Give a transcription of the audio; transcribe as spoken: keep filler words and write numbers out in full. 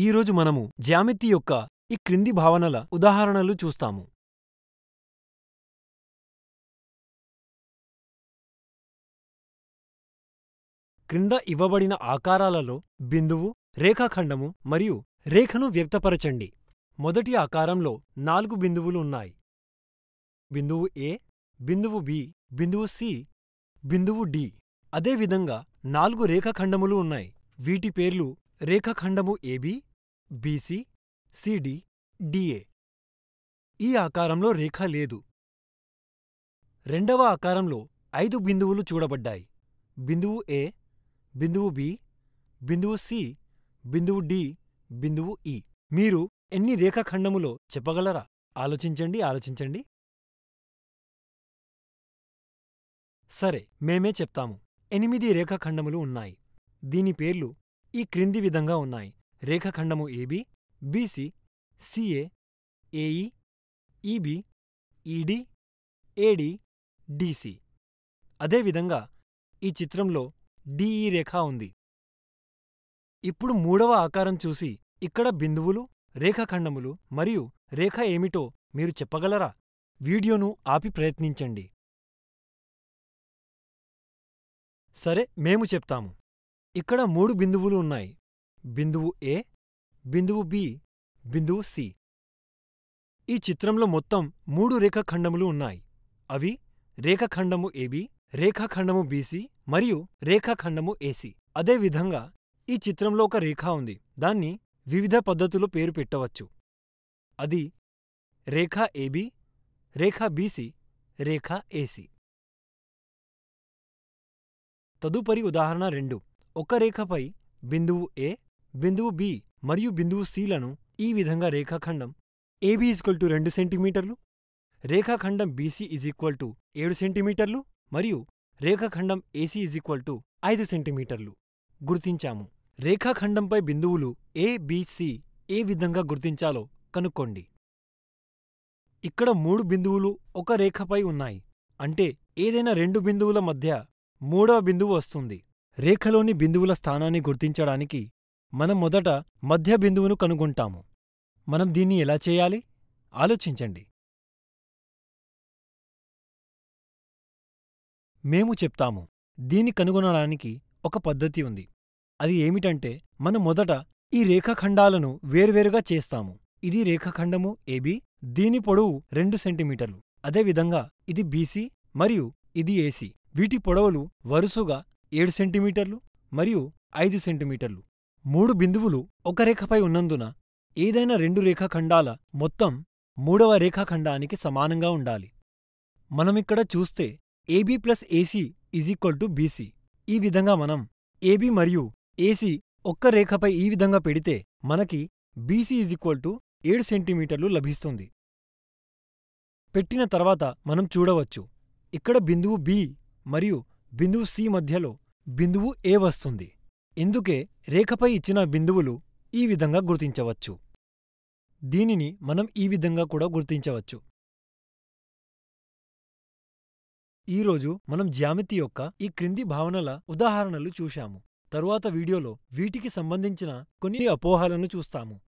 ఈరోజు మనము జ్యామితి యొక్క ఈ క్రింది భావనల ఉదాహరణలు చూస్తాము. క్రింద ఇవ్వబడిన ఆకారాలలో బిందువు, రేఖాఖండము మరియు రేఖను వ్యక్తపరచండి. మొదటి ఆకారంలో నాలుగు బిందువులు ఉన్నాయి. బిందువు ఏ, బిందువు బి, బిందువు సి, బిందువు డి. అదేవిధంగా నాలుగు రేఖాఖండములు ఉన్నాయి. వీటి పేర్లు రేఖాఖండము ఏబి, బిసి, సిడి, డిఏ. ఈ ఆకారంలో రేఖ లేదు. రెండవ ఆకారంలో ఐదు బిందువులు చూడబడ్డాయి. బిందువు ఏ, బిందువు బి, బిందువు సి, బిందువు డి, బిందువు ఇ. మీరు ఎన్ని రేఖాఖండములో చెప్పగలరా? ఆలోచించండి ఆలోచించండి. సరే, మేమే చెప్తాము. ఎనిమిది రేఖాఖండములు ఉన్నాయి. దీని పేర్లు ఈ క్రింది విధంగా ఉన్నాయి. రేఖాఖండము AB, BC, CA, AE, EB, ED, AD, DC. అదేవిధంగా ఈ చిత్రంలో డిఈ రేఖ ఉంది. ఇప్పుడు మూడవ ఆకారం చూసి ఇక్కడ బిందువులు, రేఖాఖండములు మరియు రేఖ ఏమిటో మీరు చెప్పగలరా? వీడియోను ఆపి ప్రయత్నించండి. సరే, మేము చెప్తాము. ఇక్కడ మూడు బిందువులు ఉన్నాయి. బిందువు ఏ, బిందువు బి, బిందువు సి. ఈ చిత్రంలో మొత్తం మూడు రేఖాఖండములు ఉన్నాయి. అవి రేఖాఖండము ఏబి, రేఖాఖండము బిసి మరియు రేఖాఖండము ఏసి. అదేవిధంగా ఈ చిత్రంలో ఒక రేఖ ఉంది. దాన్ని వివిధ పద్ధతుల్లో పేరు పెట్టవచ్చు. అది రేఖ ఏబి, రేఖ బిసి, రేఖ ఏసి. తదుపరి ఉదాహరణ రెండు. ఒక రేఖపై బిందువు ఏ, బిందువు బి మరియు బిందువు సిలను ఈ విధంగా రేఖాఖండం ఏబి ఈక్వల్ టు రెండు సెంటీమీటర్లు, రేఖాఖండం బిసి ఈజ్ ఈక్వల్ టు ఏడు సెంటీమీటర్లు మరియు రేఖాఖండం ఏసి ఈజ్ ఈక్వల్ టు ఐదు సెంటీమీటర్లు గుర్తించాము. రేఖాఖండంపై బిందువులు ఏ, బి, సి ఏ విధంగా గుర్తించాలో కనుక్కోండి. ఇక్కడ మూడు బిందువులు ఒక రేఖపై ఉన్నాయి. అంటే ఏదైనా రెండు బిందువుల మధ్య మూడవ బిందువు వస్తుంది. రేఖలోని బిందువుల స్థానాన్ని గుర్తించడానికి మనం మొదట మధ్య బిందువును కనుగొంటాము. మనం దీన్ని ఎలా చేయాలి? ఆలోచించండి. మేము చెప్తాము. దీన్ని కనుగొనడానికి ఒక పద్ధతి ఉంది. అది ఏమిటంటే మనం మొదట ఈ రేఖాఖండాలను వేర్వేరుగా చేస్తాము. ఇది రేఖాఖండము ఏబి, దీని పొడవు రెండు సెంటీమీటర్లు. అదేవిధంగా ఇది బిసి మరియు ఇది ఏసి. వీటి పొడవులు వరుసగా ఏడు సెంటీమీటర్లు మరియు ఐదు సెంటీమీటర్లు. మూడు బిందువులు ఒక రేఖపై ఉన్నందున ఏదైనా రెండు రేఖాఖండాల మొత్తం మూడవ రేఖాఖండానికి సమానంగా ఉండాలి. మనమిక్కడ చూస్తే AB plus AC is equal to BC. ఈ విధంగా మనం ఏబి మరియు ఏసి ఒక్క రేఖపై ఈ విధంగా పెడితే మనకి బిసి ఈజ్ ఈక్వల్ టు ఏడు సెంటీమీటర్లు లభిస్తుంది. పెట్టిన తర్వాత మనం చూడవచ్చు, ఇక్కడ బిందువు బి మరియు బిందువు సి మధ్యలో బిందువు ఏ వస్తుంది. ఇందుకే రేఖపై ఇచ్చిన బిందువులు ఈ విధంగా గుర్తించవచ్చు. దీనిని మనం ఈ విధంగా కూడా గుర్తించవచ్చు. ఈరోజు మనం జ్యామితి యొక్క ఈ క్రింది భావనల ఉదాహరణలు చూశాము. తరువాత వీడియోలో వీటికి సంబంధించిన కొన్ని అపోహలను చూస్తాము.